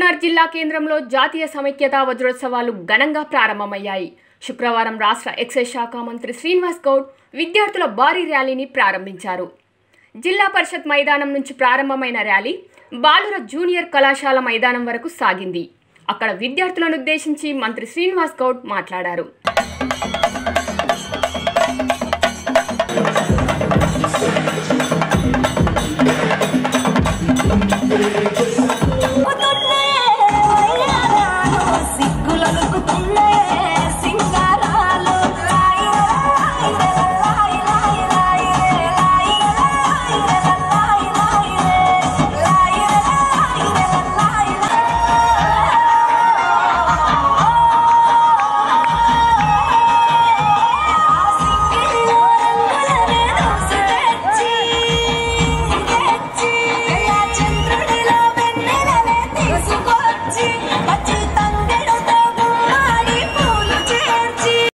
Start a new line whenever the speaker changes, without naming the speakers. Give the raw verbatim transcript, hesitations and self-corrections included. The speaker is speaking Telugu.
మహబూబ్నగర్ జిల్లా కేంద్రంలో జాతీయ సమైక్యతా వజ్రోత్సవాలు ఘనంగా ప్రారంభమయ్యాయి. శుక్రవారం రాష్ట్ర ఎక్సైజ్ శాఖ మంత్రి శ్రీనివాస్ గౌడ్ విద్యార్థుల భారీ ర్యాలీని ప్రారంభించారు. జిల్లా పరిషత్ మైదానం నుంచి ప్రారంభమైన ర్యాలీ బాలుర జూనియర్ కళాశాల మైదానం వరకు సాగింది. అక్కడ విద్యార్థులను ఉద్దేశించి మంత్రి శ్రీనివాస్ గౌడ్ మాట్లాడారు.